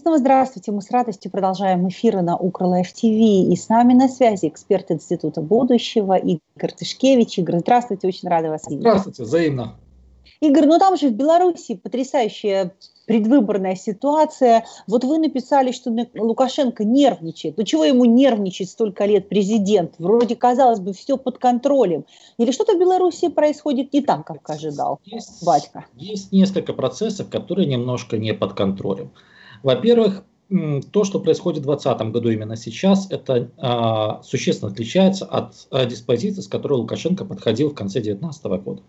снова здравствуйте. Мы с радостью продолжаем эфиры на UkrLive TV. И с нами на связи эксперт Института будущего Игорь Тышкевич. Игорь, здравствуйте, очень рада вас видеть. Здравствуйте, взаимно. Игорь, ну там же в Беларуси потрясающая предвыборная ситуация. Вот вы написали, что Лукашенко нервничает. Ну чего ему нервничать столько лет президент? Вроде, казалось бы, все под контролем. Или что-то в Беларуси происходит не так, как ожидал батька? Есть несколько процессов, которые немножко не под контролем. Во-первых, то, что происходит в 2020 году именно сейчас, это существенно отличается от диспозиции, с которой Лукашенко подходил в конце 2019 года.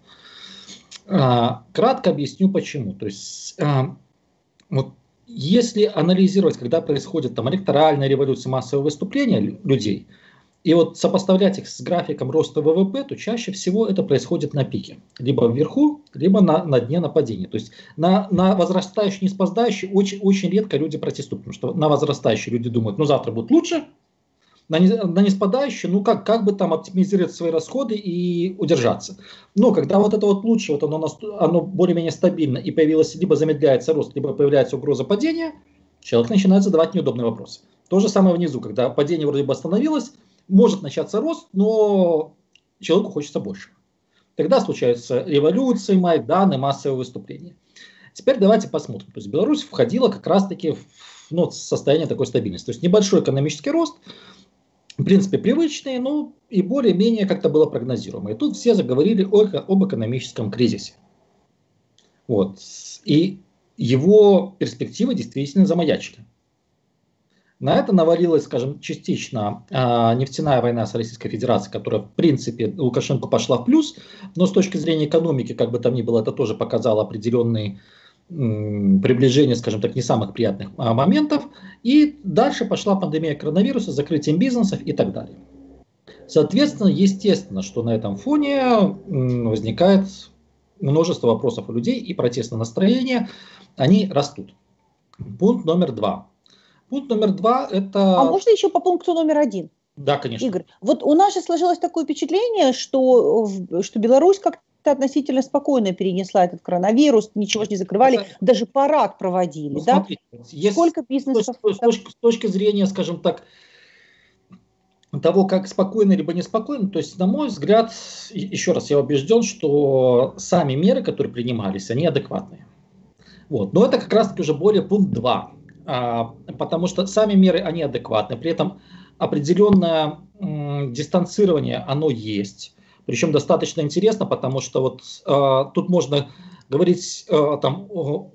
Кратко объясню почему. То есть, вот, если анализировать, когда происходит там электоральная революция, массовые выступления людей, и вот сопоставлять их с графиком роста ВВП, то чаще всего это происходит на пике. Либо вверху, либо на дне нападения. То есть на возрастающий, неспадающий очень редко люди протестуют. Потому что на возрастающий люди думают, ну завтра будет лучше. На неспадающий, ну как бы там оптимизировать свои расходы и удержаться. Но когда вот это вот лучше, вот оно более-менее стабильно и появилось, либо замедляется рост, либо появляется угроза падения, человек начинает задавать неудобные вопросы. То же самое внизу, когда падение вроде бы остановилось, может начаться рост, но человеку хочется больше. Тогда случаются революции, майданы, массовые выступления. Теперь давайте посмотрим. То есть Беларусь входила как раз-таки в состояние такой стабильности. То есть небольшой экономический рост, в принципе привычный, но и более-менее как-то было прогнозируемо. И тут все заговорили об экономическом кризисе. Вот. И его перспективы действительно замаячили. На это навалилась, скажем, частично нефтяная война с Российской Федерацией, которая, в принципе, Лукашенко пошла в плюс, но с точки зрения экономики, как бы там ни было, это тоже показало определенные приближения, скажем так, не самых приятных моментов. И дальше пошла пандемия коронавируса, закрытием бизнесов и так далее. Соответственно, естественно, что на этом фоне возникает множество вопросов у людей, и протестные настроения, они растут. Пункт номер 2. Пункт номер 2 это... А можно еще по пункту номер 1? Да, конечно. Игорь, вот у нас же сложилось такое впечатление, что Беларусь как-то относительно спокойно перенесла этот коронавирус, ничего не закрывали, даже парад проводили. Ну, да? Сколько бизнесов? С точки зрения, скажем так, того, как спокойно либо неспокойно, то есть, на мой взгляд, еще раз, я убежден, что сами меры, которые принимались, они адекватные. Вот. Но это как раз-таки уже более пункт 2. Потому что сами меры, они адекватны, при этом определенное дистанцирование, оно есть, причем достаточно интересно, потому что вот тут можно говорить там,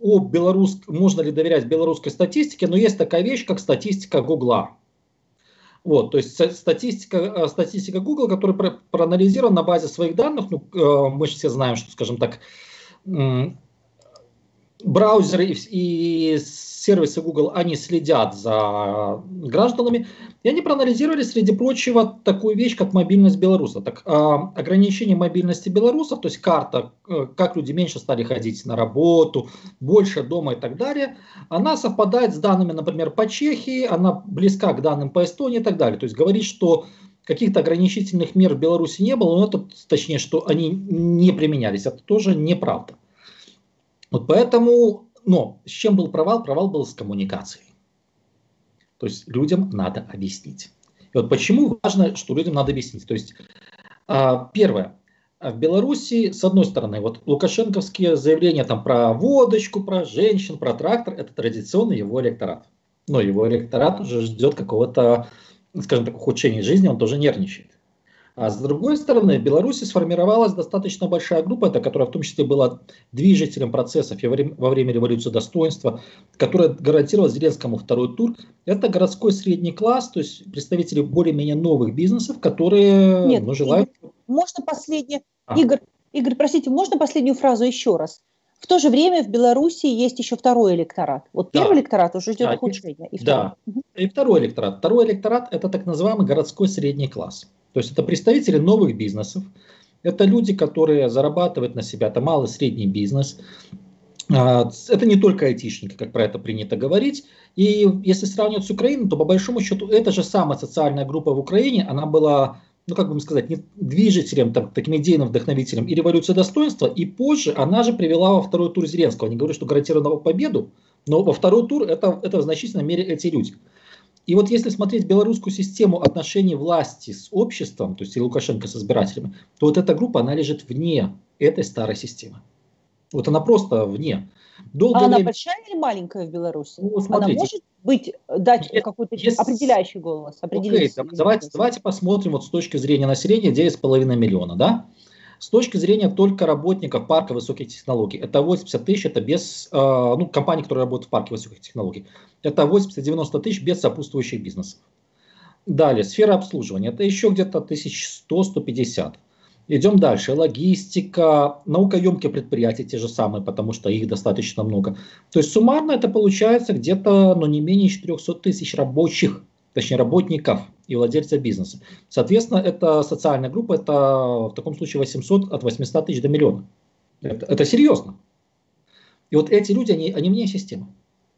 можно ли доверять белорусской статистике, но есть такая вещь, как статистика Гугла. Вот, то есть статистика Google, которая проанализирована на базе своих данных, ну, мы же все знаем, что, скажем так, браузеры и сервисы Google, они следят за гражданами, и они проанализировали, среди прочего, такую вещь, как мобильность белорусов. Так, ограничение мобильности белорусов, то есть карта, как люди меньше стали ходить на работу, больше дома и так далее, она совпадает с данными, например, по Чехии, она близка к данным по Эстонии и так далее. То есть говорить, что каких-то ограничительных мер в Беларуси не было, но это, точнее, что они не применялись, это тоже неправда. Вот поэтому, но с чем был провал? Провал был с коммуникацией. То есть людям надо объяснить. И вот почему важно, что людям надо объяснить. То есть, первое. В Беларуси, с одной стороны, вот лукашенковские заявления там про водочку, про женщин, про трактор, это традиционный его электорат. Но его электорат уже ждет какого-то, скажем так, ухудшения жизни, он тоже нервничает. А с другой стороны, в Беларуси сформировалась достаточно большая группа, которая в том числе была движителем процессов во время революции достоинства, которая гарантировала Зеленскому второй тур. Это городской средний класс, то есть представители более-менее новых бизнесов, которые желают... Игорь, можно последнее... Игорь, простите, можно последнюю фразу еще раз? В то же время в Беларуси есть еще второй электорат. Вот первый электорат уже ждет ухудшения. И второй электорат. Второй электорат – это так называемый городской средний класс. То есть это представители новых бизнесов, это люди, которые зарабатывают на себя, это малый и средний бизнес. Это не только айтишники, как про это принято говорить. И если сравнивать с Украиной, то по большому счету эта же самая социальная группа в Украине, она была, ну как бы сказать, движителем, таким идейным вдохновителем и революции достоинства, и позже она же привела во второй тур Зеленского. Они говорят, что гарантированную победу Но во второй тур это в значительной мере эти люди. И вот если смотреть белорусскую систему отношений власти с обществом, то есть и Лукашенко с избирателями, то вот эта группа, она лежит вне этой старой системы. Вот она просто вне. А Долгое она время... большая или маленькая в Беларуси? Ну, Она смотрите, может быть, дать какой-то определяющий голос, окей, давайте посмотрим вот с точки зрения населения 9,5 миллиона, да? С точки зрения только работников парка высоких технологий, это 80 тысяч, это без, компаний, которые работают в парке высоких технологий, это 80-90 тысяч без сопутствующих бизнесов. Далее, сфера обслуживания, это еще где-то 1100-150. Идем дальше. Логистика, наукоемкие предприятия те же самые, потому что их достаточно много. То есть суммарно это получается где-то, не менее 400 тысяч рабочих, точнее работников и владельцев бизнеса. Соответственно, это социальная группа, это в таком случае от 800 тысяч до миллиона. Это серьезно. И вот эти люди, они вне системы.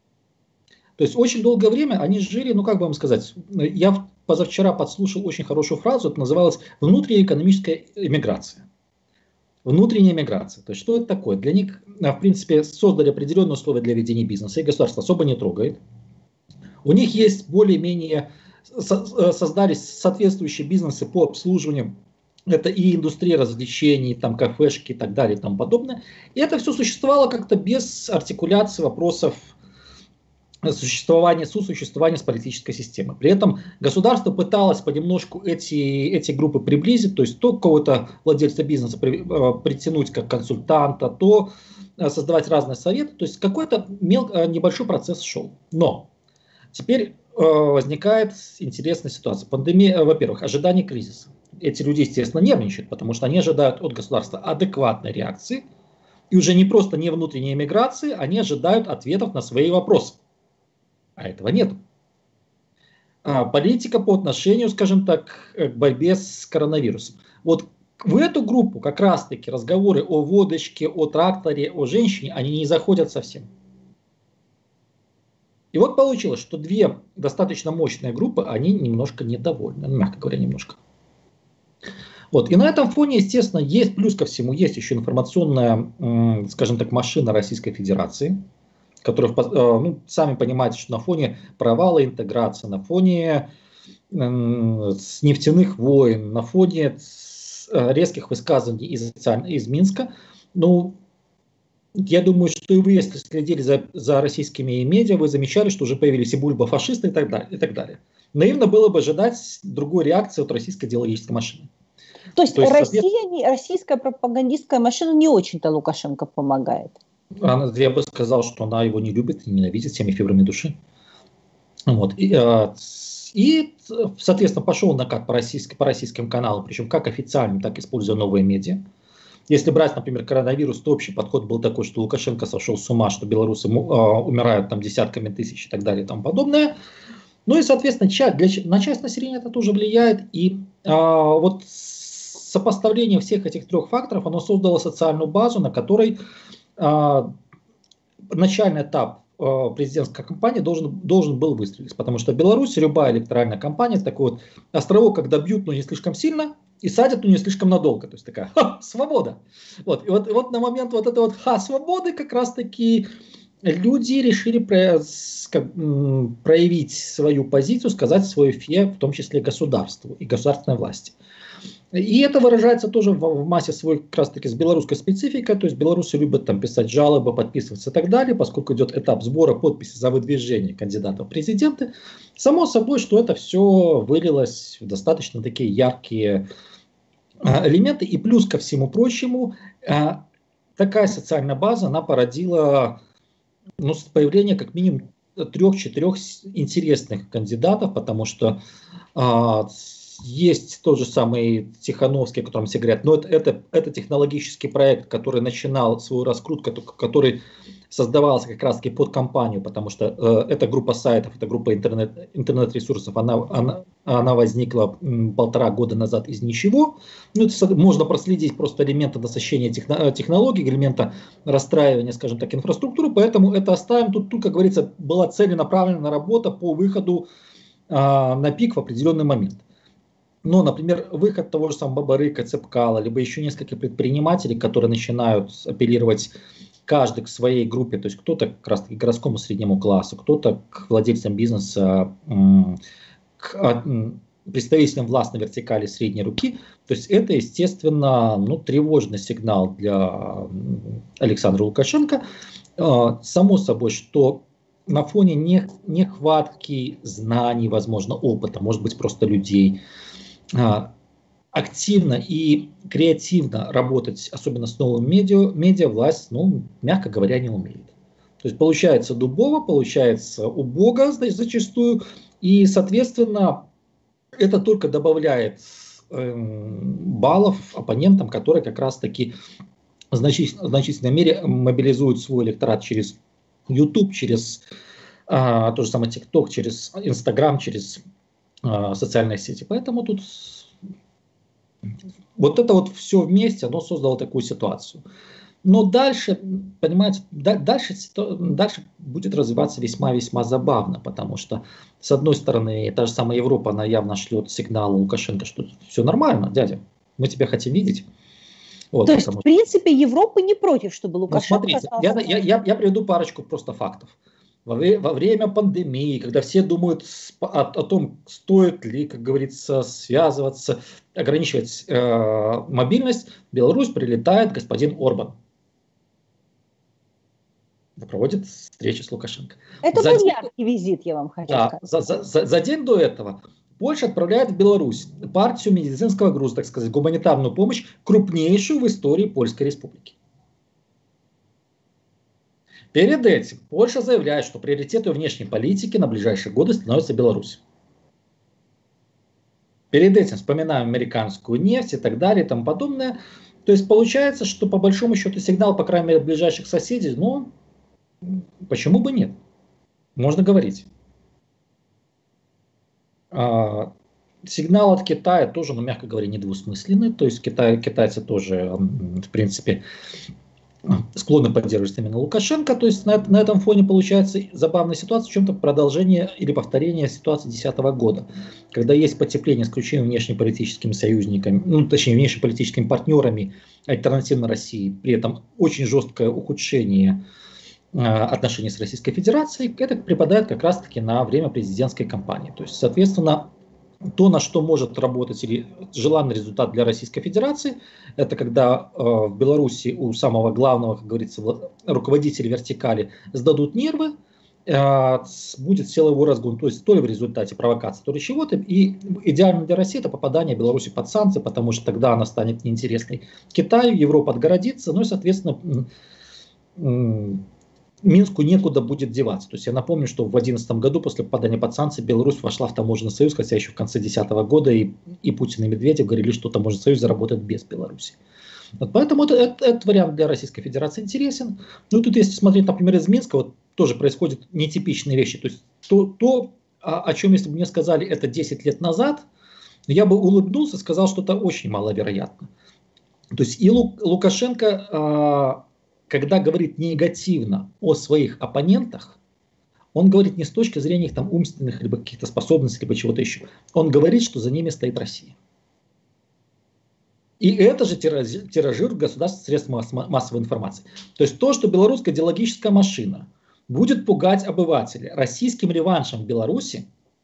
То есть очень долгое время они жили, как бы вам сказать, я позавчера подслушал очень хорошую фразу, это называлось «внутренняя экономическая эмиграция». Внутренняя миграция. То есть что это такое? Для них, в принципе, создали определенные условия для ведения бизнеса, и государство особо не трогает. У них есть более-менее, создались соответствующие бизнесы по обслуживанию. Это и индустрия развлечений, там кафешки и так далее и тому подобное. И это все существовало как-то без артикуляции вопросов сосуществования с политической системой. При этом государство пыталось понемножку эти группы приблизить, то есть то кого-то владельца бизнеса притянуть как консультанта, то создавать разные советы, то есть какой-то небольшой процесс шел. Но теперь возникает интересная ситуация. Пандемия, во-первых, ожидание кризиса. Эти люди, естественно, нервничают, потому что они ожидают от государства адекватной реакции, и уже не просто не внутренней эмиграции, они ожидают ответов на свои вопросы. А этого нет. Политика по отношению, скажем так, к борьбе с коронавирусом. Вот в эту группу как раз-таки разговоры о водочке, о тракторе, о женщине, они не заходят совсем. И вот получилось, что две достаточно мощные группы, они немножко недовольны, мягко говоря, немножко. Вот. И на этом фоне, естественно, есть плюс ко всему, есть еще информационная, скажем так, машина Российской Федерации, которые, сами понимаете, что на фоне провала интеграции, на фоне нефтяных войн, на фоне резких высказываний из Минска, я думаю, что и вы, если следили за российскими медиа, вы замечали, что уже появились и бульбофашисты и так далее. Наивно было бы ожидать другой реакции от российской идеологической машины. То есть российская пропагандистская машина не очень-то Лукашенко помогает. Я бы сказал, что она его не любит и ненавидит всеми фибрами души. Вот. И, соответственно, пошел накат по российским каналам, причем как официальным, так и используя новые медиа. Если брать, например, коронавирус, то общий подход был такой, что Лукашенко сошел с ума, что белорусы умирают там десятками тысяч и так далее и тому подобное. И, соответственно, на часть населения это тоже влияет. И вот сопоставление всех этих трех факторов, оно создало социальную базу, на которой начальный этап президентской кампании должен был выстрелить, потому что в Беларуси любая электоральная кампания это такой вот островок, когда бьют, но не слишком сильно, и садят, но не слишком надолго, то есть такая свобода. Вот. И вот на момент вот этой свободы как раз-таки люди решили проявить свою позицию, сказать свое фе, в том числе государству и государственной власти. И это выражается тоже в массе своей как раз таки с белорусской спецификой, то есть белорусы любят там писать жалобы, подписываться и так далее, поскольку идет этап сбора подписей за выдвижение кандидата в президенты. Само собой, что это все вылилось в достаточно такие яркие элементы, и плюс ко всему прочему, такая социальная база, она породила появление как минимум 3-4 интересных кандидатов, потому что есть тот же самый Тихановский, о котором все говорят, но это технологический проект, который начинал свою раскрутку, который создавался как раз таки под компанию, потому что эта группа сайтов, эта группа интернет-ресурсов, она возникла 1,5 года назад из ничего. Это можно проследить просто элементы насыщения технологий, элемента расстраивания, скажем так, инфраструктуры, поэтому это оставим. Тут, как говорится, была целенаправленная работа по выходу на пик в определенный момент. Но, например, выход того же самого Бабарыка, Цепкала, либо еще несколько предпринимателей, которые начинают апеллировать каждый к своей группе, то есть кто-то как раз таки к городскому среднему классу, кто-то к владельцам бизнеса, к представителям властной вертикали средней руки, то есть это, естественно, тревожный сигнал для Александра Лукашенко. Само собой, что на фоне нехватки знаний, возможно, опыта, может быть, просто людей, активно и креативно работать, особенно с новым медиа власть, мягко говоря, не умеет. То есть получается дубово, получается убого зачастую, и, соответственно, это только добавляет баллов оппонентам, которые как раз-таки в значительной мере мобилизуют свой электорат через YouTube, через то же самое TikTok, через Instagram, через социальные сети. Поэтому тут вот это вот все вместе, оно создало такую ситуацию. Но дальше, понимаете, дальше будет развиваться весьма-весьма забавно, потому что, с одной стороны, та же самая Европа, она явно шлет сигнал Лукашенко, что все нормально, дядя, мы тебя хотим видеть. Вот, то есть, в принципе, Европа не против, чтобы Лукашенко... Смотрите, я приведу парочку просто фактов. Во время пандемии, когда все думают о том, стоит ли, как говорится, связываться, ограничивать мобильность, в Беларусь прилетает господин Орбан. Проводит встречу с Лукашенко. Это был яркий визит, я вам хочу сказать. За день до этого Польша отправляет в Беларусь партию медицинского груза, так сказать, гуманитарную помощь, крупнейшую в истории Польской Республики. Перед этим Польша заявляет, что приоритетом внешней политики на ближайшие годы становится Беларусь. Перед этим вспоминаем американскую нефть и так далее и тому подобное. То есть получается, что по большому счету сигнал, по крайней мере, ближайших соседей, почему бы нет? Можно говорить. Сигнал от Китая тоже, мягко говоря, недвусмысленный. То есть китайцы тоже, в принципе, склонны поддерживать именно Лукашенко. То есть на этом фоне получается забавная ситуация, в чем-то продолжение или повторение ситуации 2010 года, когда есть потепление с ключевыми внешнеполитическими союзниками, точнее внешнеполитическими партнерами альтернативно России, при этом очень жесткое ухудшение отношений с Российской Федерацией, это припадает как раз-таки на время президентской кампании. То есть, соответственно, то, на что может работать или желанный результат для Российской Федерации, это когда в Беларуси у самого главного, как говорится, руководителя вертикали сдадут нервы, будет силовой разгон, то есть то ли в результате провокации, то ли чего-то. И идеально для России это попадание Беларуси под санкции, потому что тогда она станет неинтересной Китаю, Европа отгородится, и, соответственно, Минску некуда будет деваться. То есть я напомню, что в 2011 году после попадания под санкции Беларусь вошла в таможенный союз, хотя еще в конце 2010 года и Путин, и Медведев говорили, что таможенный союз заработает без Беларуси. Вот поэтому этот вариант для Российской Федерации интересен. Ну тут если смотреть, например, из Минска, вот тоже происходят нетипичные вещи. То есть то, о чем, если бы мне сказали это 10 лет назад, я бы улыбнулся и сказал, что это очень маловероятно. То есть и Лукашенко... когда говорит негативно о своих оппонентах, он говорит не с точки зрения их там умственных либо каких-то способностей, либо чего-то еще. Он говорит, что за ними стоит Россия. И это же тиражирует государственные средства массовой информации. То есть то, что белорусская идеологическая машина будет пугать обывателей российским реваншем в Беларуси,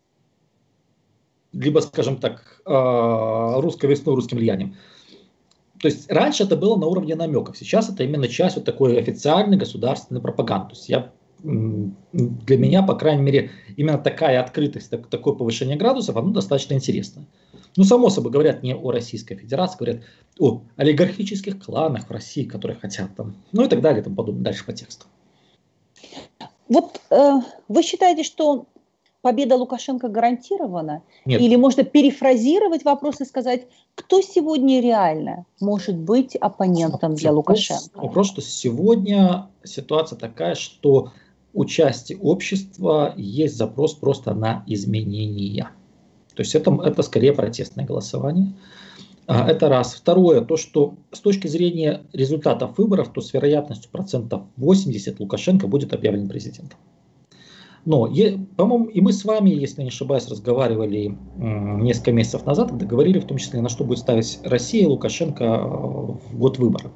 либо, скажем так, русской весной, русским влиянием, то есть раньше это было на уровне намеков, сейчас это именно часть вот такой официальной государственной пропаганды. То есть для меня, по крайней мере, именно такая открытость, такое повышение градусов, оно достаточно интересно. Ну, само собой, говорят не о Российской Федерации, говорят о олигархических кланах в России, которые хотят там, и так далее, и тому подобное, дальше по тексту. Вот вы считаете, что победа Лукашенко гарантирована? Нет. Или можно перефразировать вопрос и сказать, кто сегодня реально может быть оппонентом для Лукашенко? Вопрос, что сегодня ситуация такая, что у части общества есть запрос просто на изменения. То есть это скорее протестное голосование. Это раз. Второе, то, что с точки зрения результатов выборов, то с вероятностью 80% Лукашенко будет объявлен президентом. Но, по-моему, и мы с вами, если не ошибаюсь, разговаривали несколько месяцев назад, когда говорили в том числе, на что будет ставить Россия и Лукашенко в год выборов.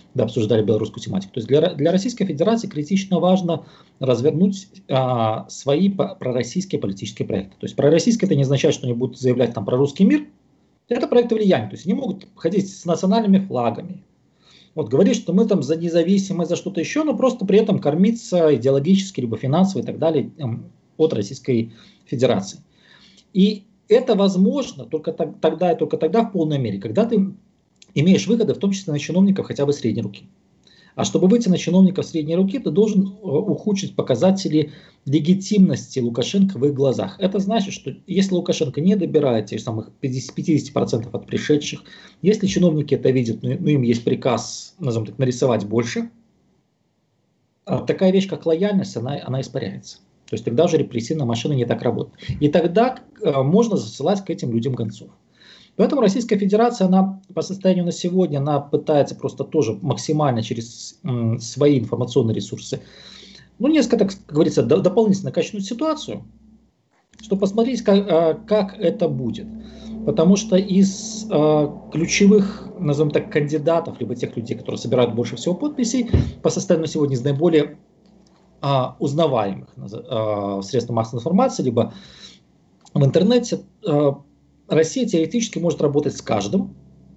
когда обсуждали белорусскую тематику. То есть для Российской Федерации критично важно развернуть свои пророссийские политические проекты. То есть пророссийские это не означает, что они будут заявлять там про русский мир. Это проекты влияния. То есть они могут ходить с национальными флагами. Вот говорить, что мы там за независимость, за что-то еще, но просто при этом кормиться идеологически, либо финансово и так далее от Российской Федерации. И это возможно только тогда и только тогда в полной мере, когда ты имеешь выходы, в том числе на чиновников хотя бы средней руки. А чтобы выйти на чиновников средней руки, ты должен ухудшить показатели легитимности Лукашенко в их глазах. Это значит, что если Лукашенко не добирает тех самых 50% от пришедших, если чиновники это видят, но им есть приказ, назовем так, нарисовать больше, такая вещь, как лояльность, она испаряется. То есть тогда уже репрессивная машина не так работает. И тогда можно засылать к этим людям гонцов. Поэтому Российская Федерация, она по состоянию на сегодня, она пытается просто тоже максимально через свои информационные ресурсы, несколько, так говорится, дополнительно качнуть ситуацию, чтобы посмотреть, как это будет. Потому что из ключевых, назовем так, кандидатов, либо тех людей, которые собирают больше всего подписей, по состоянию на сегодня из наиболее узнаваемых средств массовой информации, либо в интернете, Россия теоретически может работать с каждым,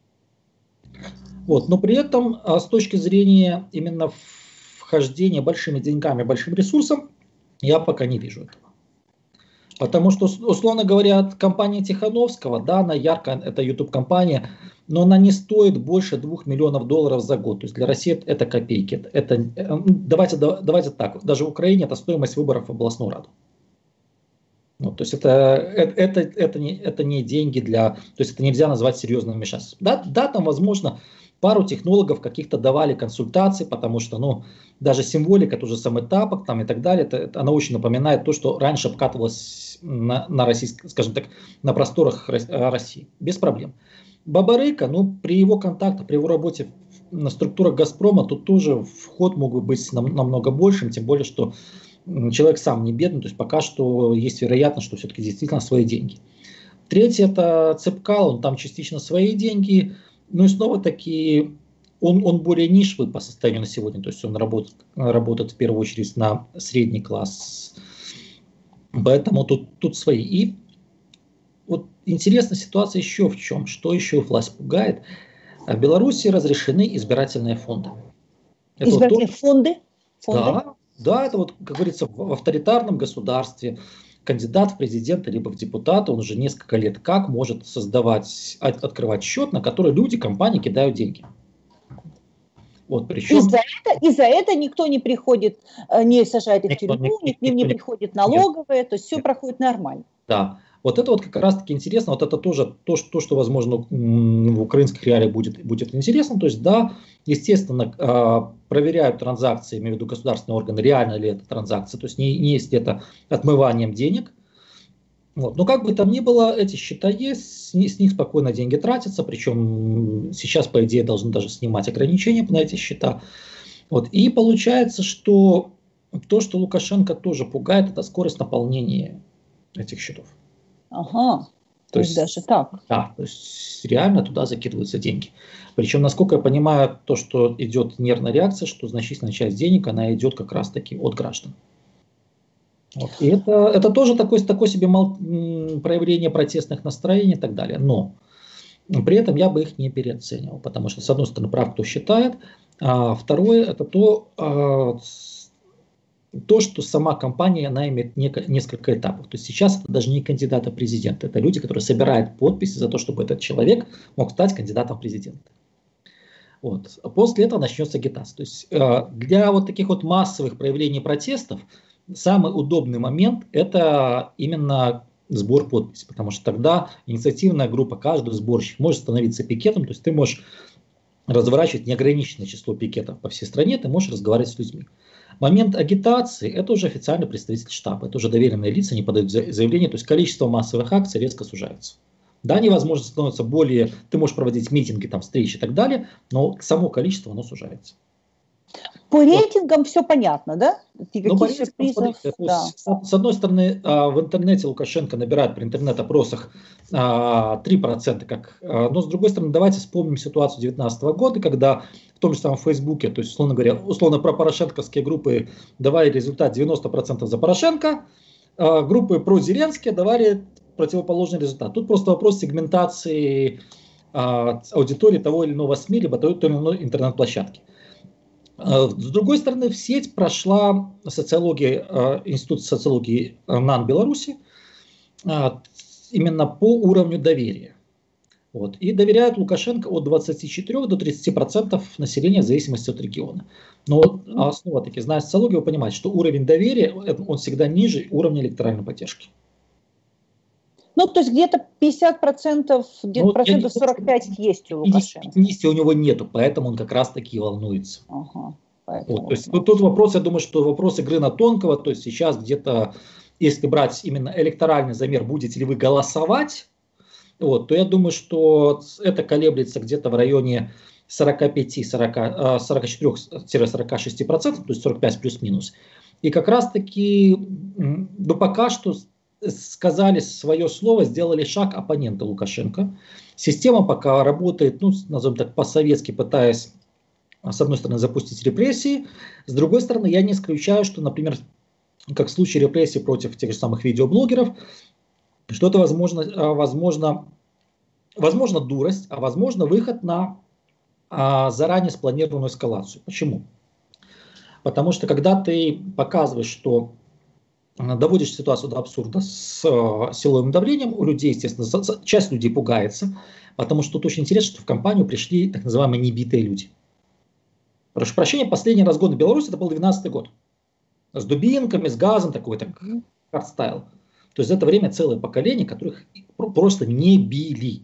но при этом с точки зрения именно вхождения большими деньгами, большим ресурсом, я пока не вижу этого. Потому что, условно говоря, компания Тихановского, да, она яркая, это YouTube-компания, но она не стоит больше $2 миллионов за год. То есть для России это копейки. Давайте так, даже в Украине это стоимость выборов в областную раду. То есть это не деньги то есть это нельзя назвать серьезным вмешательством. Да, там возможно пару технологов каких-то давали консультации, потому что даже символика, тот же самый тапок там и так далее, она очень напоминает то, что раньше обкатывалось на российском, скажем так, на просторах России, без проблем. Бабарыка, при его контактах, при его работе на структурах Газпрома, тут тоже вход мог бы быть намного большим, тем более, что человек сам не бедный, то есть пока что есть вероятность, что все-таки действительно свои деньги. Третье, это Цепкал, он там частично свои деньги, и снова-таки он более нишевый по состоянию на сегодня, то есть он работает в первую очередь на средний класс, поэтому тут свои. И интересная ситуация еще в чем, что еще власть пугает. В Беларуси разрешены избирательные фонды. Избирательные фонды? Да, это как говорится, в авторитарном государстве кандидат в президенты либо в депутаты, он уже несколько лет как может открывать счет, на который люди, компании кидают деньги. Причем... И за это никто не приходит, не сажает их в тюрьму, к ним не приходит налоговая, то есть все проходит нормально. Да. Это как раз таки интересно, это тоже то, что возможно в украинских реалиях будет интересно. То есть да, естественно, проверяют транзакции, имею в виду государственные органы, реально ли это транзакция, то есть не есть это отмыванием денег. Но как бы там ни было, эти счета есть, с них спокойно деньги тратятся, причем сейчас, по идее, должны даже снимать ограничения на эти счета. И получается, что то, что Лукашенко тоже пугает, это скорость наполнения этих счетов. Ага, то есть даже так. Да, то есть реально туда закидываются деньги. Причем, насколько я понимаю, то, что идет нервная реакция, что значительная часть денег, она идет как раз-таки от граждан. И это тоже такое себе проявление протестных настроений и так далее. Но при этом я бы их не переоценивал, потому что, с одной стороны, прав кто считает, а второе, это то, что сама компания, она имеет несколько этапов. То есть сейчас это даже не кандидаты в президенты, это люди, которые собирают подписи за то, чтобы этот человек мог стать кандидатом в президенты. После этого начнется агитация. То есть для таких массовых проявлений протестов самый удобный момент – это именно сбор подписей, потому что тогда инициативная группа, каждый сборщик может становиться пикетом, то есть ты можешь разворачивать неограниченное число пикетов по всей стране, ты можешь разговаривать с людьми. Момент агитации – это уже официальный представитель штаба, это уже доверенные лица, они подают заявление, то есть количество массовых акций резко сужается. Да, невозможно становится более, ты можешь проводить митинги, встречи и так далее, но само количество, оно сужается. По рейтингам все понятно, да? Ну, сюрпризов? Да. С одной стороны, в интернете Лукашенко набирает при интернет-опросах 3%, но с другой стороны, давайте вспомним ситуацию 2019 года, когда в том же самом Фейсбуке, то есть, условно говоря, про порошенковские группы давали результат 90% за Порошенко, группы про Зеленского давали противоположный результат. Тут просто вопрос сегментации аудитории того или иного СМИ, либо той или иной интернет-площадки. С другой стороны, в сеть прошла институт социологии НАН Беларуси именно по уровню доверия. Вот. И доверяют Лукашенко от 24 до 30% населения в зависимости от региона. Но основа-таки, зная социологию, вы понимаете, что уровень доверия, он всегда ниже уровня электоральной поддержки. Ну, то есть где-то 50%, где-то процентов 45 есть у Лукашенко. 50 у него нету, поэтому он как раз-таки волнуется. Ага, вот, то есть, тут вопрос, я думаю, что вопрос игры на тонкого, то есть сейчас где-то, если брать именно электоральный замер, будете ли вы голосовать, вот, то я думаю, что это колеблется где-то в районе 44-46%, то есть 45 плюс-минус. И как раз-таки, ну, пока что сказали свое слово, сделали шаг оппоненты Лукашенко. Система пока работает, ну, назовем так, по-советски, пытаясь, с одной стороны, запустить репрессии, с другой стороны, я не исключаю, что, например, как в случае репрессий против тех же самых видеоблогеров, что это возможно дурость, а возможно выход на заранее спланированную эскалацию. Почему? Потому что когда ты показываешь, что доводишь ситуацию до абсурда с силовым давлением, у людей, естественно, часть людей пугается, потому что тут очень интересно, что в компанию пришли так называемые небитые люди. Прошу прощения, последний разгон в Беларуси это был 2012 год. С дубинками, с газом, такой хардстайл. То есть за это время целое поколение, которых просто не били.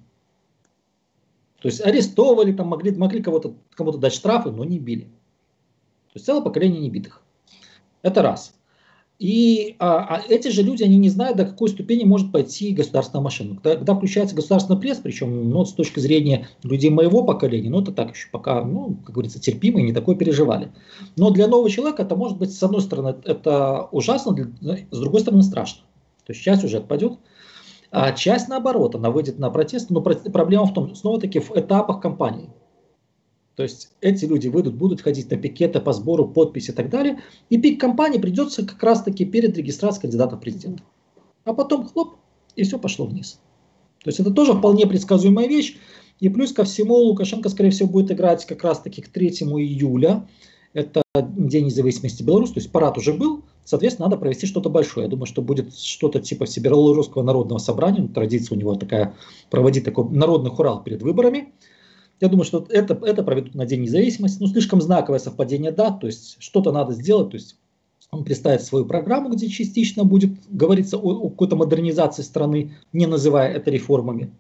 То есть арестовывали, там могли кому-то дать штрафы, но не били. То есть целое поколение небитых. Это раз. И эти же люди, они не знают, до какой ступени может пойти государственная машина. Когда включается государственный пресс, причем с точки зрения людей моего поколения, это так еще пока, как говорится, терпимо и не такое переживали. Но для нового человека это может быть, с одной стороны, это ужасно, с другой стороны, страшно. То есть часть уже отпадет, а часть, наоборот, она выйдет на протест. Но проблема в том, снова-таки, в этапах кампании. То есть эти люди будут ходить на пикеты по сбору подписей и так далее. И пик кампании придется как раз-таки перед регистрацией кандидата в президенты. А потом хлоп, и все пошло вниз. То есть это тоже вполне предсказуемая вещь. И плюс ко всему Лукашенко, скорее всего, будет играть как раз-таки к 3 июля. Это День независимости Беларуси. То есть парад уже был. Соответственно, надо провести что-то большое. Я думаю, что будет что-то типа Всебелорусского народного собрания. Традиция у него такая, проводить такой народный хурал перед выборами. Я думаю, что это проведут на День независимости. Слишком знаковое совпадение дат, то есть что-то надо сделать. То есть он представит свою программу, где частично будет говориться о какой-то модернизации страны, не называя это реформами.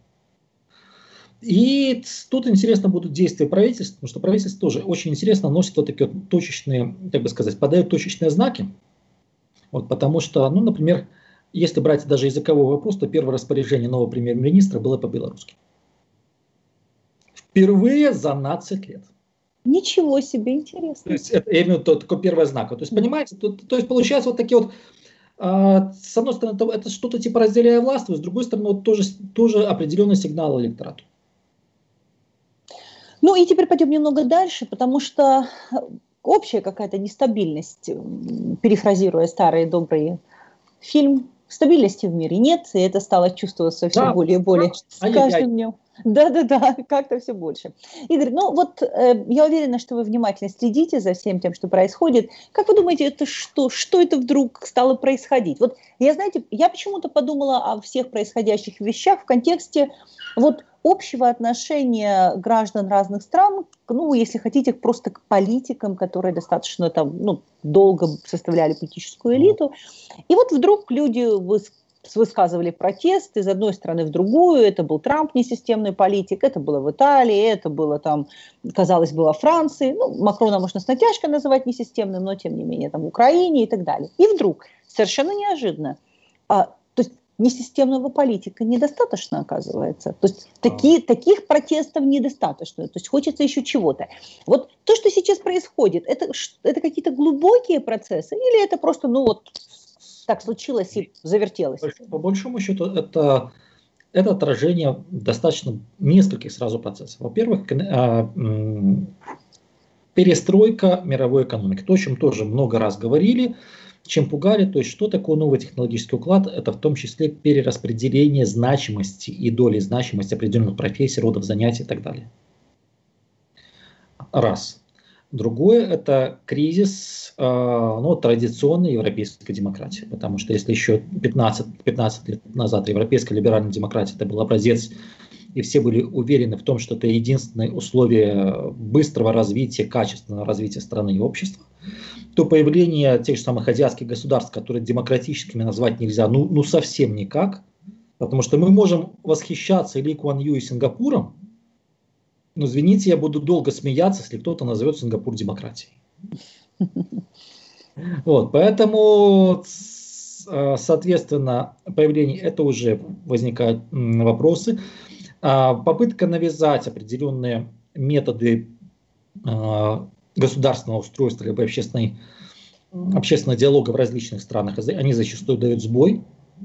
И тут интересно будут действия правительства, потому что правительство тоже очень интересно носит вот такие вот точечные, как бы сказать, подает точечные знаки. Вот, потому что, например, если брать даже языковой вопрос, то первое распоряжение нового премьер-министра было по-белорусски. Впервые за 12 лет. Ничего себе, интересно. То есть это именно такой первый знак. То есть, понимаете, то есть получается вот такие вот, с одной стороны, это что-то типа разделяя власть, с другой стороны, вот тоже определенный сигнал электорату. Ну и теперь пойдем немного дальше, потому что общая какая-то нестабильность, перефразируя старый добрый фильм, стабильности в мире нет, и это стало чувствоваться все более и более с каждым днем. Да, как-то все больше. Игорь, я уверена, что вы внимательно следите за всем тем, что происходит. Как вы думаете, это что это вдруг стало происходить? Я почему-то подумала о всех происходящих вещах в контексте общего отношения граждан разных стран, если хотите, просто к политикам, которые достаточно долго составляли политическую элиту. И вдруг люди высказывали протест из одной страны в другую. Это был Трамп, несистемный политик, это было в Италии, это было казалось, было в Франции. Макрона можно с натяжкой называть несистемным, но тем не менее в Украине и так далее. И вдруг, совершенно неожиданно, то есть несистемного политика недостаточно, оказывается. То есть таких протестов недостаточно. То есть хочется еще чего-то. Вот то, что сейчас происходит, это какие-то глубокие процессы или это просто, ну вот, так случилось и завертелось? По большому счету, это отражение достаточно нескольких сразу процессов. Во-первых, перестройка мировой экономики. То, о чем тоже много раз говорили, чем пугали, то есть что такое новый технологический уклад, это в том числе перераспределение значимости и доли значимости определенных профессий, родов занятий и так далее. Раз. Другое – это кризис традиционной европейской демократии. Потому что если еще 15 лет назад европейская либеральная демократия это был образец, и все были уверены в том, что это единственное условие быстрого развития, качественного развития страны и общества, то появление тех же самых азиатских государств, которые демократическими назвать нельзя, ну совсем никак, потому что мы можем восхищаться Ли Куан Ю и Сингапуром, но, извините, я буду долго смеяться, если кто-то назовет Сингапур демократией. Вот, поэтому, соответственно, появление, это уже возникают вопросы. Попытка навязать определенные методы государственного устройства либо общественного диалога в различных странах, они зачастую дают сбой.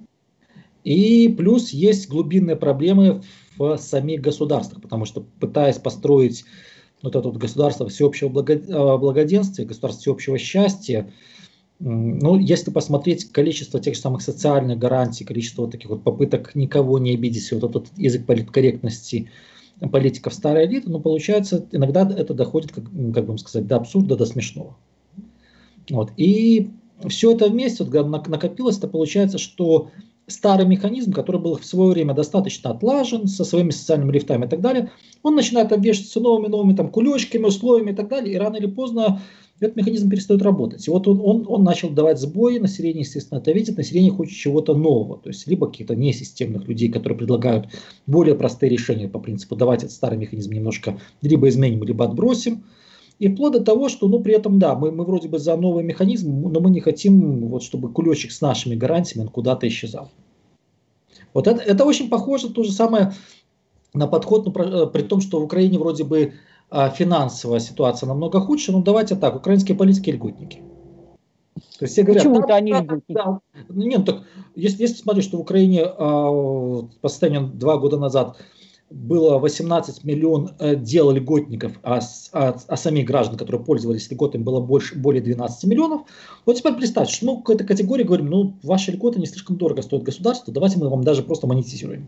И плюс есть глубинные проблемы в самих государствах, потому что пытаясь построить вот это вот государство всеобщего благоденствия, государство всеобщего счастья, ну, если посмотреть количество тех же самых социальных гарантий, количество вот таких вот попыток никого не обидеть, вот этот язык политкорректности политиков старой элиты, ну, получается, иногда это доходит, как бы сказать, до абсурда, до смешного. Вот. И все это вместе, вот, когда накопилось, то получается, что старый механизм, который был в свое время достаточно отлажен, со своими социальными лифтами и так далее, он начинает обвешиваться новыми там кулечками, условиями и так далее, и рано или поздно этот механизм перестает работать. И вот он начал давать сбои, население, естественно, это видит, население хочет чего-то нового, то есть либо каких-то несистемных людей, которые предлагают более простые решения по принципу давайте этот старый механизм немножко либо изменим, либо отбросим. И вплоть до того, что, ну, при этом, да, мы вроде бы за новый механизм, но мы не хотим, вот, чтобы кулечек с нашими гарантиями он куда-то исчезал. Вот это очень похоже, то же самое на подход, ну, при том, что в Украине вроде бы финансовая ситуация намного худше, но давайте так, украинские политики льготники. То есть все говорят, почему это они льготники? Да, нет, ну, так, если смотреть, что в Украине по состоянию 2 года назад было 18 миллионов дел льготников, а самих граждан, которые пользовались льготами, было более 12 миллионов. Вот теперь представьте, что мы в какой-то категории говорим, ну, ваши льготы не слишком дорого стоят государству, давайте мы вам даже просто монетизируем.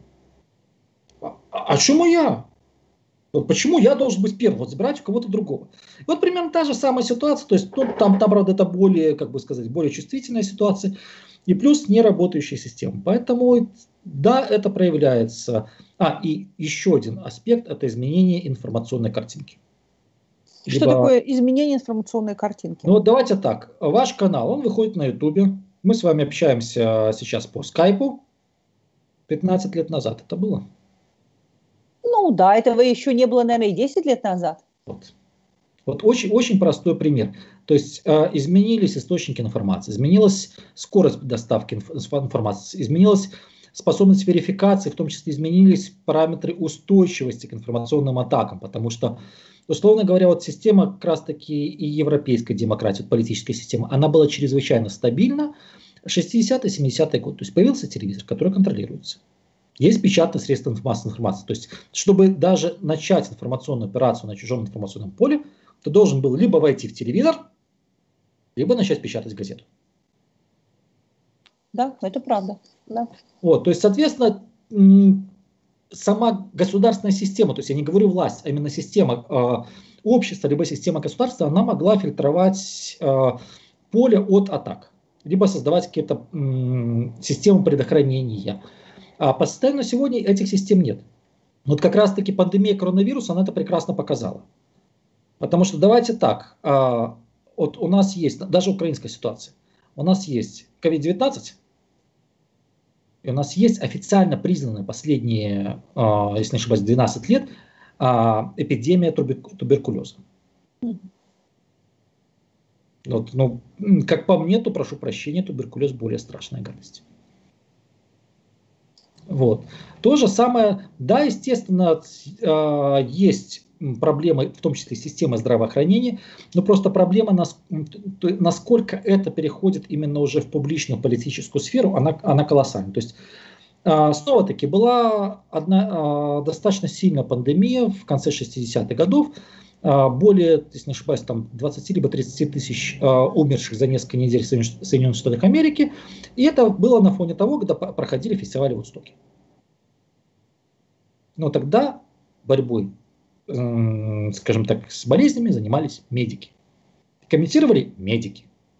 А чему я? Почему я должен быть первым? Вот забирать у кого-то другого. И вот примерно та же самая ситуация, то есть ну, там, правда, это более, как бы сказать, более чувствительная ситуация, и плюс неработающая система. Поэтому, да, это проявляется. И еще один аспект – это изменение информационной картинки. Что такое изменение информационной картинки? Ну, давайте так. Ваш канал, он выходит на Ютубе. Мы с вами общаемся сейчас по скайпу. 15 лет назад это было. Ну да, этого еще не было, наверное, и 10 лет назад. Вот очень, очень простой пример. То есть изменились источники информации, изменилась скорость доставки информации, изменилась способность верификации, в том числе изменились параметры устойчивости к информационным атакам, потому что, условно говоря, вот система как раз таки и европейской демократии, вот политическая система, она была чрезвычайно стабильна 60-70-е годы. То есть появился телевизор, который контролируется. Есть печатные средства массовой информации. То есть, чтобы даже начать информационную операцию на чужом информационном поле, ты должен был либо войти в телевизор, либо начать печатать газету. Да, это правда. Да. Вот, то есть, соответственно, сама государственная система, то есть я не говорю власть, а именно система общества, либо система государства, она могла фильтровать поле от атак, либо создавать какие-то системы предохранения. А по состоянию на сегодня этих систем нет. Вот как раз-таки пандемия коронавируса, она это прекрасно показала. Потому что давайте так, вот у нас есть, даже украинская ситуация, у нас есть COVID-19, и у нас есть официально признанная последние, если не ошибаюсь, 12 лет эпидемия туберкулеза. Вот, ну, как по мне, то, прошу прощения, туберкулез более страшная гадость. Вот. То же самое, да, естественно, есть проблемы, в том числе системы здравоохранения, но просто проблема, насколько это переходит именно уже в публичную политическую сферу, она колоссальна. То есть, снова-таки, была одна достаточно сильная пандемия в конце 60-х годов, более, если не ошибаюсь, там 20 либо 30 тысяч умерших за несколько недель в Соединенных Штатах Америки, и это было на фоне того, когда проходили фестивали в Вудстоке. Но тогда борьбой, скажем так, с болезнями занимались медики. Комментировали медики.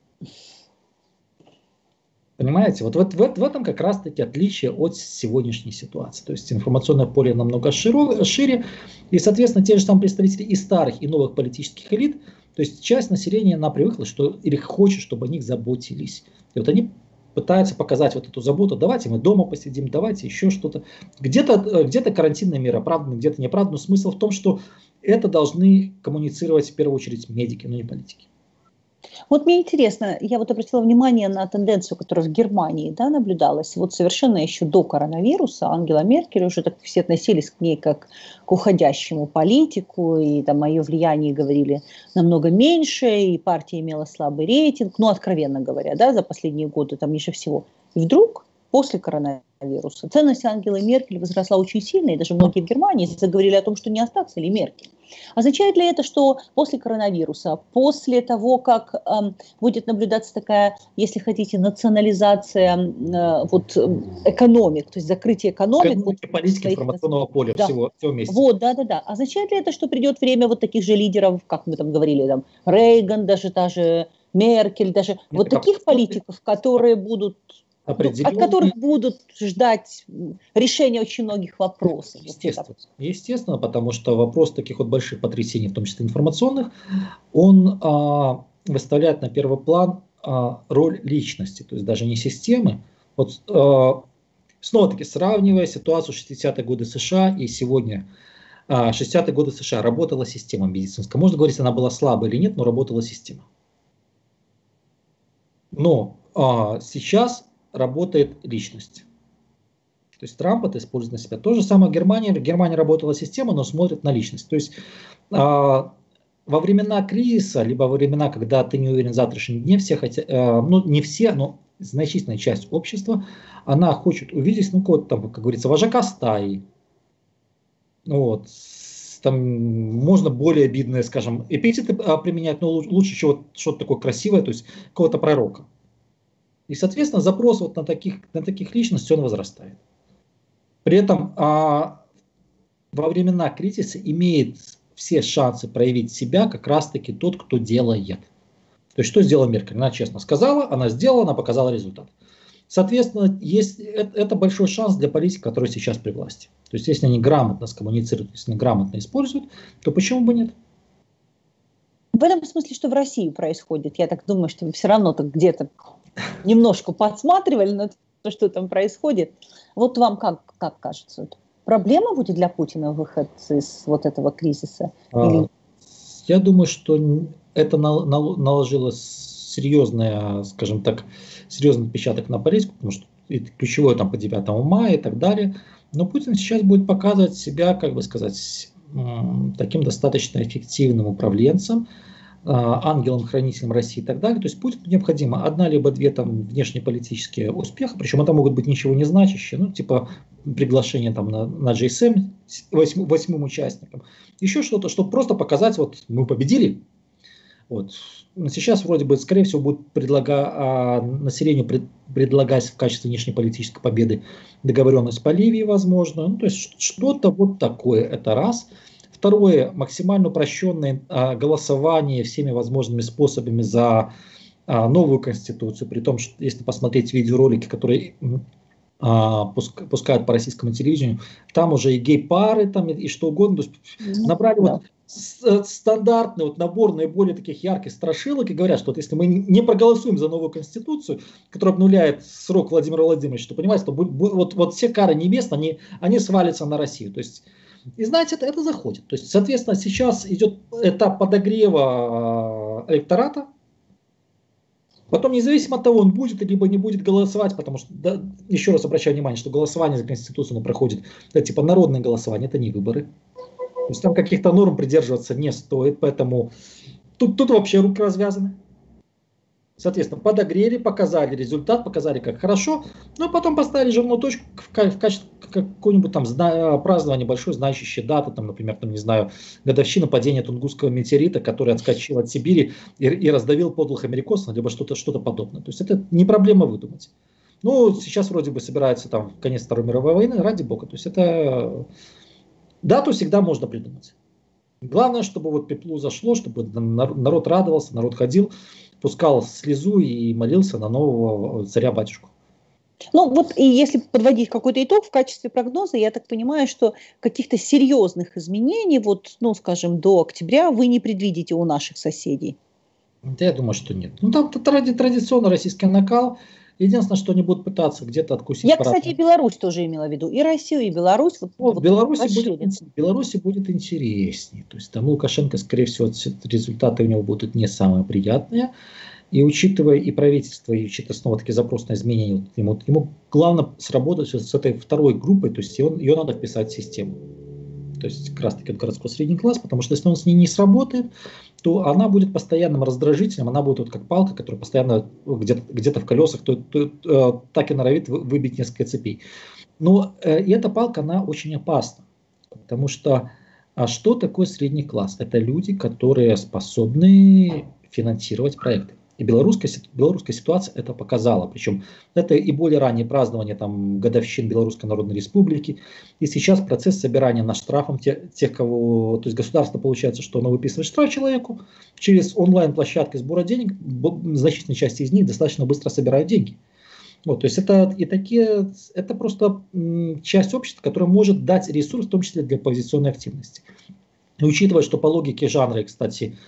Понимаете, вот в этом как раз-таки отличие от сегодняшней ситуации. То есть информационное поле намного шире, и, соответственно, те же самые представители и старых, и новых политических элит, то есть часть населения, она привыкла, что или хочет, чтобы о них заботились. И вот они пытаются показать вот эту заботу, давайте мы дома посидим, давайте еще что-то. Где-то карантинные меры оправданы, где-то неоправданы. Но смысл в том, что это должны коммуницировать в первую очередь медики, но не политики. Вот мне интересно, я вот обратила внимание на тенденцию, которая в Германии, да, наблюдалась. Вот совершенно еще до коронавируса Ангела Меркель, уже так все относились к ней как к уходящему политику, и там о ее влиянии говорили намного меньше, и партия имела слабый рейтинг, ну, откровенно говоря, да, за последние годы там ниже всего. И вдруг после коронавируса ценность Ангелы Меркель возросла очень сильно, и даже многие в Германии заговорили о том, что не остаться ли Меркель. Означает ли это, что после коронавируса, после того, как будет наблюдаться такая, если хотите, национализация экономик, то есть закрытие экономик? Политики информационного поля, да. всего вместе. Вот, да. Означает ли это, что придет время вот таких же лидеров, как мы там говорили, там, Рейган, даже та же Меркель, даже вот таких политиков, которые будут... от которых будут ждать решения очень многих вопросов. Естественно, потому что вопрос таких вот больших потрясений, в том числе информационных, он выставляет на первый план роль личности, то есть даже не системы. Вот снова-таки сравнивая ситуацию 60-е годы США и сегодня, 60-е годы США работала система медицинская. Можно говорить, она была слабой или нет, но работала система. Но сейчас работает личность. То есть Трамп это использует на себя. То же самое в Германии. В Германии работала система, но смотрит на личность. То есть во времена кризиса, либо во времена, когда ты не уверен в завтрашнем дне, все хотят, не все, но значительная часть общества, она хочет увидеть, кого-то там, как говорится, вожака стаи. Вот. Там можно более обидные, скажем, эпитеты применять, но лучше что-то такое красивое, то есть какого-то пророка. И, соответственно, запрос вот на таких личностей, он возрастает. При этом во времена кризиса имеет все шансы проявить себя как раз-таки тот, кто делает. То есть, что сделала Меркель? Она честно сказала, она сделала, она показала результат. Соответственно, это большой шанс для политиков, которые сейчас при власти. То есть, если они грамотно скоммуницируют, если они грамотно используют, то почему бы нет? В этом смысле, что в России происходит, я так думаю, что вы все равно так где-то немножко подсматривали на то, что там происходит. Вот вам как кажется, проблема будет для Путина выход из вот этого кризиса? Я думаю, что это наложило серьезный, скажем так, серьезный отпечаток на политику, потому что это ключевое там по 9 мая и так далее. Но Путин сейчас будет показывать себя, как бы сказать, таким достаточно эффективным управленцем, ангелом-хранителем России и так далее. То есть Путину необходимо одна либо две там внешнеполитические успеха, причем это могут быть ничего не значащие, типа приглашение там на GSM 8 участникам, еще что-то, чтобы просто показать, вот мы победили. Вот. Сейчас вроде бы, скорее всего, будет населению предлагать в качестве внешнеполитической победы договоренность по Ливии, возможно. То есть что-то вот такое, это раз. Второе, максимально упрощенное голосование всеми возможными способами за новую конституцию, при том, что если посмотреть видеоролики, которые пускают по российскому телевидению, там уже и гей-пары, там и что угодно, то есть набрали вот стандартный вот набор наиболее таких ярких страшилок и говорят, что вот если мы не проголосуем за новую конституцию, которая обнуляет срок Владимира Владимировича, то понимаете, что вот все кары небес, они свалятся на Россию. То есть, и знаете, это заходит. То есть, соответственно, сейчас идет этап подогрева электората. Потом, независимо от того, он будет либо не будет голосовать, потому что, да, еще раз обращаю внимание, что голосование за Конституцию проходит, это типа народное голосование, это не выборы. То есть там каких-то норм придерживаться не стоит, поэтому тут вообще руки развязаны. Соответственно, подогрели, показали результат, показали, как хорошо, но потом поставили жирную точку в качестве какой-нибудь там празднования большой, значащей даты, там, например, там, не знаю, годовщина падения Тунгусского метеорита, который отскочил от Сибири и раздавил подлых америкосов, либо что-то подобное. То есть это не проблема выдумать. Ну, сейчас вроде бы собирается там конец Второй мировой войны, ради бога. То есть это дату всегда можно придумать. Главное, чтобы вот пеплу зашло, чтобы народ радовался, народ ходил, пускал слезу и молился на нового царя-батюшку. Ну вот и если подводить какой-то итог в качестве прогноза, я так понимаю, что каких-то серьезных изменений, вот, ну, скажем, до октября вы не предвидите у наших соседей. Да, я думаю, что нет. Ну там традиционно российский накал. Единственное, что они будут пытаться где-то откусить. Я, кстати, и Беларусь тоже имела в виду. И Россию, и Беларусь. В Беларуси будет интереснее. То есть там Лукашенко, скорее всего, результаты у него будут не самые приятные. И учитывая и правительство, и учитывая снова-таки запрос на изменения, ему главное сработать с этой второй группой, то есть ее надо вписать в систему. То есть как раз таки городской средний класс, потому что если он с ней не сработает, то она будет постоянным раздражителем, она будет вот как палка, которая постоянно где-то в колесах так и норовит выбить несколько цепей. Но и эта палка, она очень опасна, потому что что такое средний класс? Это люди, которые способны финансировать проекты. И белорусская ситуация это показала. Причем это и более раннее празднование там, годовщин Белорусской Народной Республики. И сейчас процесс собирания на штрафом тех, кого... То есть государство получается, что оно выписывает штраф человеку через онлайн-площадки сбора денег. Значительная часть из них достаточно быстро собирает деньги. Вот, то есть это просто часть общества, которая может дать ресурс, в том числе для оппозиционной активности. И учитывая, что по логике жанра, кстати,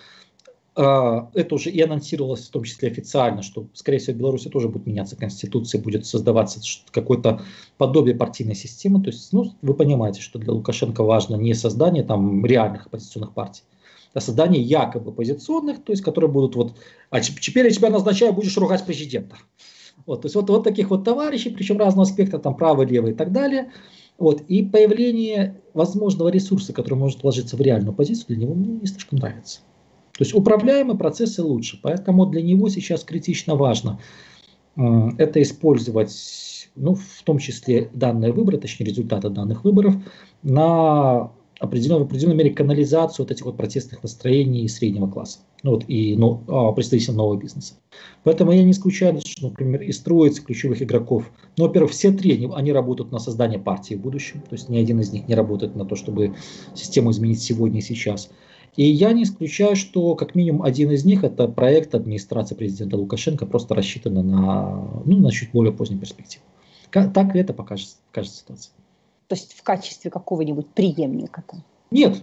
это уже и анонсировалось в том числе официально, что, скорее всего, в Беларуси тоже будет меняться конституция, будет создаваться какое-то подобие партийной системы. То есть, ну, вы понимаете, что для Лукашенко важно не создание там реальных оппозиционных партий, а создание якобы оппозиционных, то есть, которые будут вот, теперь я тебя назначаю, будешь ругать президента. Вот, то есть вот таких вот товарищей, причем разного спектра, там правый, левый и так далее. Вот, и появление возможного ресурса, который может вложиться в реальную позицию, для него мне не слишком нравится. То есть управляемые процессы лучше, поэтому для него сейчас критично важно это использовать, ну, в том числе данные выборы, точнее результаты данных выборов, на в определенной мере канализацию вот этих вот протестных настроений среднего класса, ну, вот, и представителей нового бизнеса. Поэтому я не исключаю, что, например, из троицы ключевых игроков, ну, во-первых, все три, они работают на создание партии в будущем, то есть ни один из них не работает на то, чтобы систему изменить сегодня и сейчас. И я не исключаю, что как минимум один из них это проект администрации президента Лукашенко, просто рассчитанный на чуть более позднюю перспективу. Так и это покажет ситуация. То есть в качестве какого-нибудь преемника там? Нет.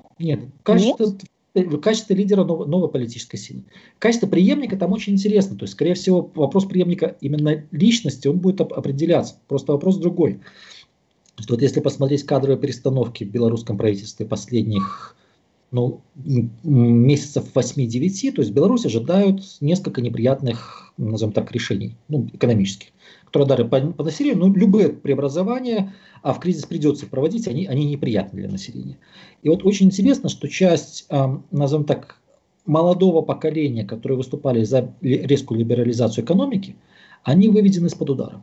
В качестве лидера новой политической силы. В качестве преемника там очень интересно. То есть, скорее всего, вопрос преемника именно личности, он будет определяться. Просто вопрос другой. Вот если посмотреть кадровые перестановки в белорусском правительстве последних месяцев 8-9, то есть Беларусь ожидают несколько неприятных, назовем так, решений, экономических, которые дали по населению, любые преобразования, а в кризис придется проводить, они неприятны для населения. И вот очень интересно, что часть, назовем так, молодого поколения, которые выступали за резкую либерализацию экономики, они выведены из-под удара.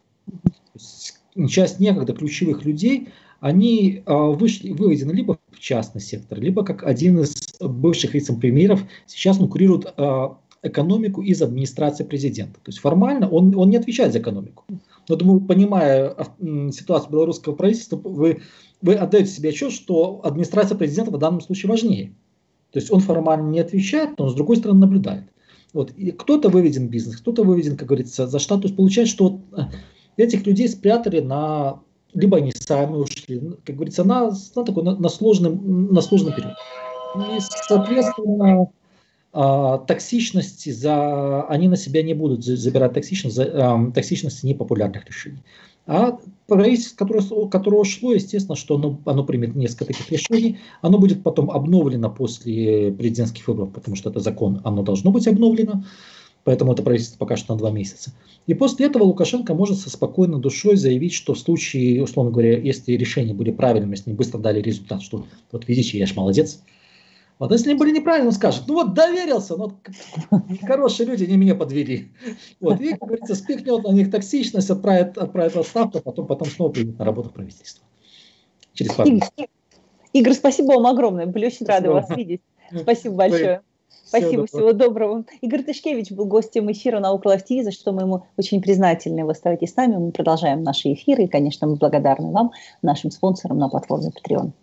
Часть некогда ключевых людей, они выведены либо в частный сектор, либо как один из бывших вице-премьеров сейчас курирует экономику из администрации президента. То есть формально он не отвечает за экономику. Но, думаю, понимая ситуацию белорусского правительства, вы отдаете себе отчет, что администрация президента в данном случае важнее. То есть он формально не отвечает, но он с другой стороны наблюдает. Вот. И кто-то выведен в бизнес, кто-то выведен, как говорится, за штат. То есть получается, что этих людей спрятали либо они сами ушли, как говорится, на сложный период. И, соответственно, токсичности они на себя не будут забирать токсичности непопулярных решений. А правительство, которое ушло, естественно, что оно примет несколько таких решений, оно будет потом обновлено после президентских выборов, потому что это закон, оно должно быть обновлено. Поэтому это правительство пока что на 2 месяца. И после этого Лукашенко может со спокойной душой заявить, что в случае, условно говоря, если решения были правильными, если они быстро дали результат, что вот видите, я ж молодец. Вот если они были неправильно, он скажет, ну вот доверился, но хорошие люди не меня подвели. Вот, и, как говорится, спихнет на них токсичность, отправит в отставку, потом снова придет на работу в правительство. Через пару месяцев. Игорь, спасибо вам огромное, были очень рады вас видеть. Спасибо большое. Спасибо, всего доброго. Игорь Тышкевич был гостем эфира «Наука Лайв ТВ», за что мы ему очень признательны. Вы оставайтесь с нами, мы продолжаем наши эфиры. И, конечно, мы благодарны вам, нашим спонсорам на платформе Patreon.